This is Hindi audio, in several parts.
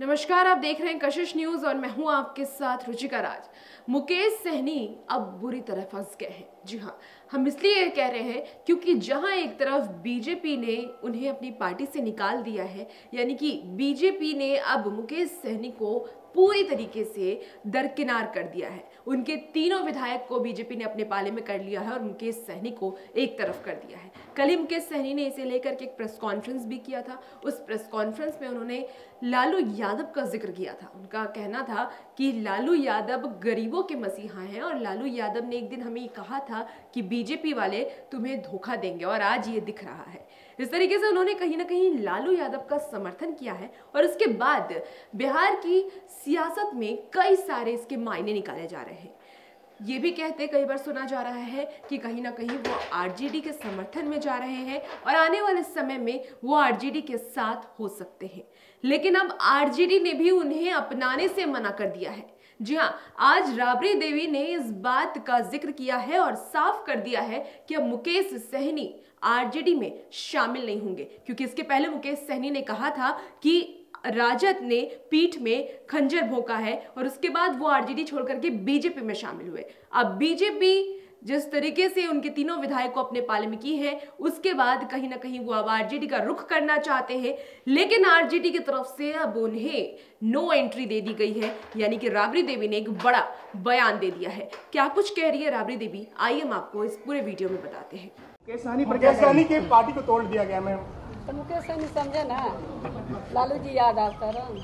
नमस्कार, आप देख रहे हैं कशिश न्यूज और मैं हूं आपके साथ रुचिका राज। मुकेश सहनी अब बुरी तरह फंस गए हैं। जी हाँ, हम इसलिए कह रहे हैं क्योंकि जहां एक तरफ बीजेपी ने उन्हें अपनी पार्टी से निकाल दिया है, यानी कि बीजेपी ने अब मुकेश सहनी को पूरी तरीके से दरकिनार कर दिया है। उनके तीनों विधायक को बीजेपी ने अपने पाले में कर लिया है और मुकेश सहनी को एक तरफ कर दिया है। कल ही मुकेश सहनी ने इसे लेकर के एक प्रेस कॉन्फ्रेंस भी किया था। उस प्रेस कॉन्फ्रेंस में उन्होंने लालू यादव का जिक्र किया था। उनका कहना था कि लालू यादव गरीबों के मसीहा हैं और लालू यादव ने एक दिन हमें कहा था कि बीजेपी वाले तुम्हें धोखा देंगे और आज ये दिख रहा है। इस तरीके से उन्होंने कहीं ना कहीं लालू यादव का समर्थन किया है और उसके बाद बिहार की सियासत में कई सारे इसके मायने निकाले जा रहे हैं। ये भी कहते कई बार सुना जा रहा है कि कहीं ना कहीं वो आरजेडी के समर्थन में जा रहे हैं और आने वाले समय में वो आरजेडी के साथ हो सकते हैं। लेकिन अब आरजेडी ने भी उन्हें अपनाने से मना कर दिया है। जी हाँ, आज राबड़ी देवी ने इस बात का जिक्र किया है और साफ कर दिया है कि अब मुकेश सहनी आरजेडी में शामिल नहीं होंगे, क्योंकि इसके पहले मुकेश सहनी ने कहा था कि राजद ने पीठ में खंजर भोंका है और उसके बाद वो आरजेडी छोड़ करके बीजेपी में शामिल हुए। अब बीजेपी जिस तरीके से उनके तीनों विधायक को अपने पाले में की है, उसके बाद कहीं ना कहीं वो अब आरजेडी का रुख करना चाहते हैं, लेकिन आरजेडी की तरफ से अब उन्हें नो एंट्री दे दी गई है। यानी कि राबड़ी देवी ने एक बड़ा बयान दे दिया है। क्या कुछ कह रही है राबड़ी देवी, आइए हम आपको इस पूरे वीडियो में बताते हैं। मुकेश सहनी की पार्टी को तोड़ दिया गया। मैम तो मुकेश सहनी समझे ना, लालू जी याद आता रहा।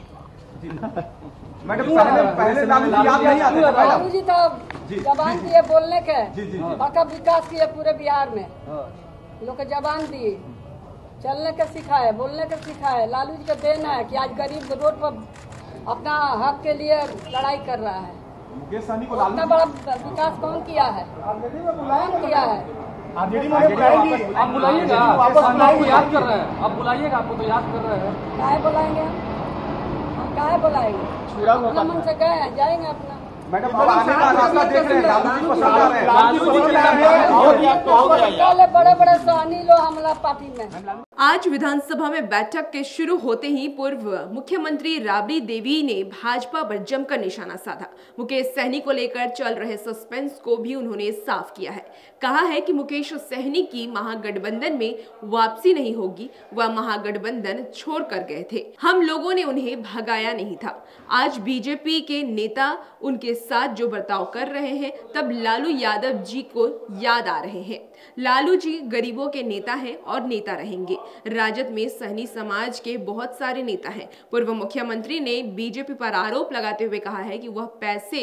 मैडम पहले लालू जी याद नहीं आते। लालू जी तो जबान दिए बोलने के, बका विकास किए पूरे बिहार में, लोग के जबान दिए, चलने के सिखाए, बोलने के सिखाए। लालू जी का देना है कि आज गरीब रोड पर अपना हक के लिए लड़ाई कर रहा है। मुकेश सहनी को इतना बड़ा विकास कौन किया है? कौन किया है? आप बुलाइएगा, आपको याद कर रहे हैं। आप बुलाइएगा, आपको तो याद कर रहे हैं। काहे बुलाएंगे? हम काहे बुलाएंगे? अपना मन से गए हैं, जाएंगे अपना। मैडम आने का रास्ता देख रहे हैं, लालू जी को समझा रहे हैं। बड़े बड़े सहनी लो हमला पार्टी में। आज विधानसभा में बैठक के शुरू होते ही पूर्व मुख्यमंत्री राबड़ी देवी ने भाजपा पर जमकर निशाना साधा। मुकेश सहनी को लेकर चल रहे सस्पेंस को भी उन्होंने साफ किया है। कहा है कि मुकेश सहनी की महागठबंधन में वापसी नहीं होगी, वह महागठबंधन छोड़ कर गए थे, हम लोगों ने उन्हें भगाया नहीं था। आज बीजेपी के नेता उनके साथ जो बर्ताव कर रहे हैं, तब लालू यादव जी को याद आ रहे हैं। लालू जी गरीबों के नेता हैं और नेता रहेंगे। राजद में सहनी समाज के बहुत सारे नेता हैं। पूर्व मुख्यमंत्री ने बीजेपी पर आरोप लगाते हुए कहा है कि वह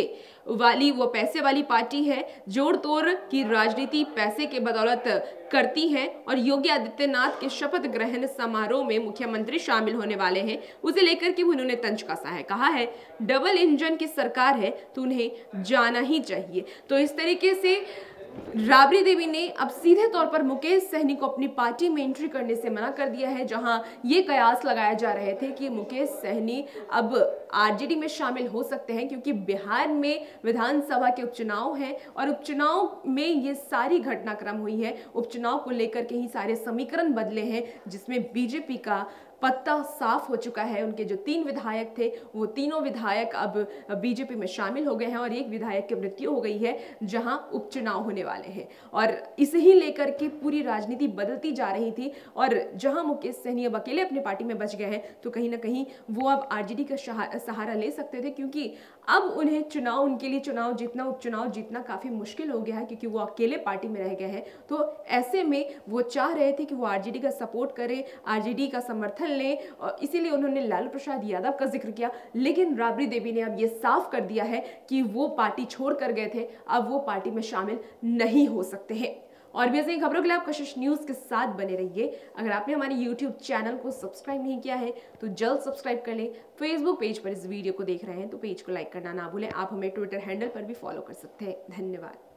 पैसे वाली पार्टी है, जोड़ तोड़ की राजनीति पैसे के बदौलत करती है और योगी आदित्यनाथ के शपथ ग्रहण समारोह में मुख्यमंत्री शामिल होने वाले हैं, उसे लेकर के उन्होंने तंज कसा है। कहा है डबल इंजन की सरकार है तो उन्हें जाना ही चाहिए। तो इस तरीके से राबड़ी देवी ने अब सीधे तौर पर मुकेश सहनी को अपनी पार्टी में एंट्री करने से मना कर दिया है, जहां ये कयास लगाए जा रहे थे कि मुकेश सहनी अब आरजेडी में शामिल हो सकते हैं, क्योंकि बिहार में विधानसभा के उपचुनाव हैं और उपचुनाव में ये सारी घटनाक्रम हुई है। उपचुनाव को लेकर के ही सारे समीकरण बदले हैं, जिसमें बीजेपी का पत्ता साफ हो चुका है। उनके जो 3 विधायक थे, वो तीनों विधायक अब बीजेपी में शामिल हो गए हैं और एक विधायक की मृत्यु हो गई है, जहां उपचुनाव होने वाले हैं। और इसे ही लेकर के पूरी राजनीति बदलती जा रही थी और जहां मुकेश सहनी अब अकेले अपनी पार्टी में बच गए हैं, तो कहीं ना कहीं वो अब आरजेडी का सहारा ले सकते थे, क्योंकि अब उन्हें उनके लिए चुनाव जीतना, उपचुनाव जीतना काफी मुश्किल हो गया है, क्योंकि वो अकेले पार्टी में रह गए हैं। तो ऐसे में वो चाह रहे थे कि वो आरजेडी का सपोर्ट करें, आरजेडी का समर्थन लें, और इसीलिए उन्होंने लालू प्रसाद यादव का जिक्र किया। लेकिन राबड़ी देवी ने अब ये साफ कर दिया है कि वो पार्टी छोड़ कर गए थे, अब वो पार्टी में शामिल नहीं हो सकते हैं। और भी ऐसी खबरों के लिए आप कशिश न्यूज के साथ बने रहिए। अगर आपने हमारे यूट्यूब चैनल को सब्सक्राइब नहीं किया है तो जल्द सब्सक्राइब कर लें। फेसबुक पेज पर इस वीडियो को देख रहे हैं तो पेज को लाइक करना ना भूलें। आप हमें ट्विटर हैंडल पर भी फॉलो कर सकते हैं। धन्यवाद।